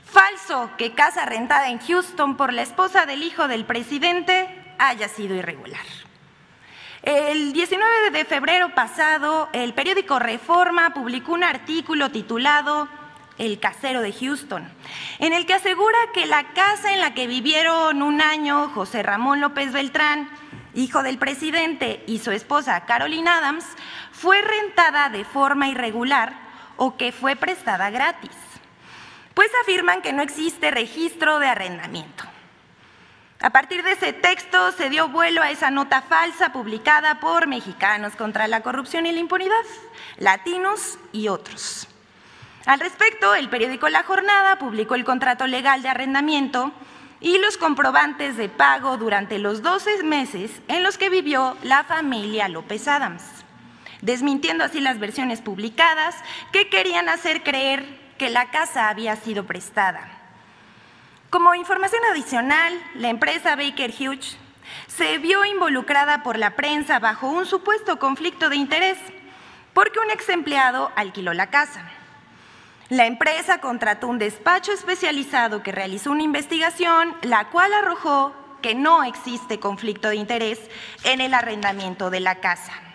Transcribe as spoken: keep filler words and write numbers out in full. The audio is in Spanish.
Falso que casa rentada en Houston por la esposa del hijo del presidente haya sido irregular. El diecinueve de febrero pasado, el periódico Reforma publicó un artículo titulado El casero de Houston, en el que asegura que la casa en la que vivieron un año José Ramón López Beltrán, hijo del presidente, y su esposa Carolina Adams, fue rentada de forma irregular o que fue prestada gratis, pues afirman que no existe registro de arrendamiento. A partir de ese texto se dio vuelo a esa nota falsa publicada por Mexicanos contra la Corrupción y la Impunidad, Latinos y otros. Al respecto, el periódico La Jornada publicó el contrato legal de arrendamiento y los comprobantes de pago durante los doce meses en los que vivió la familia López Adams, desmintiendo así las versiones publicadas que querían hacer creer que la casa había sido prestada. Como información adicional, la empresa Baker Hughes se vio involucrada por la prensa bajo un supuesto conflicto de interés porque un ex empleado alquiló la casa. La empresa contrató un despacho especializado que realizó una investigación, la cual arrojó que no existe conflicto de interés en el arrendamiento de la casa.